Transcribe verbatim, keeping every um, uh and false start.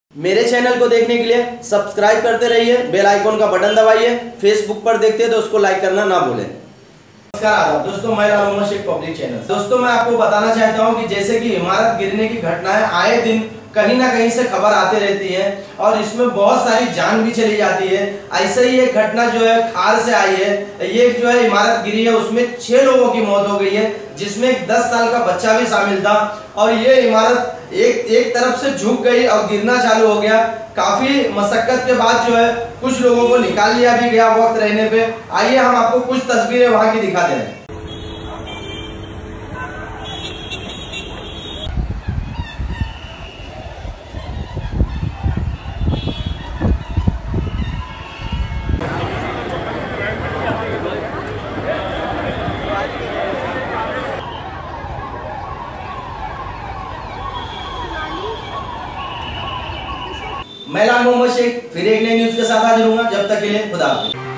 मेरे चैनल को देखने के लिए सब्सक्राइब करते रहिए, बेल आइकॉन का बटन दबाइए। फेसबुक पर देखते हैं तो उसको लाइक करना ना भूलें। नमस्कार आदाब दोस्तों, मैं लाल मोहम्मद शेख पब्लिक चैनल। दोस्तों मैं आपको बताना चाहता हूं कि जैसे कि इमारत गिरने की घटनाएं आए दिन कहीं ना कहीं से खबर आती रहती है और इसमें बहुत सारी जान भी चली जाती है। ऐसे ही एक घटना जो है खार से आई है। ये जो है इमारत गिरी है, उसमें छह लोगों की मौत हो गई है, जिसमें एक दस साल का बच्चा भी शामिल था। और ये इमारत एक एक तरफ से झुक गई और गिरना चालू हो गया। काफी मशक्कत के बाद जो है कुछ लोगों को निकाल लिया भी गया वक्त रहने पे। आइए हम आपको कुछ तस्वीरें वहां की दिखाते हैं। मैं लाल मोहम्मद शेख फिर एक नई न्यूज के साथ हाजिर हूंगा। जब तक के लिए खुदा हाफिज़।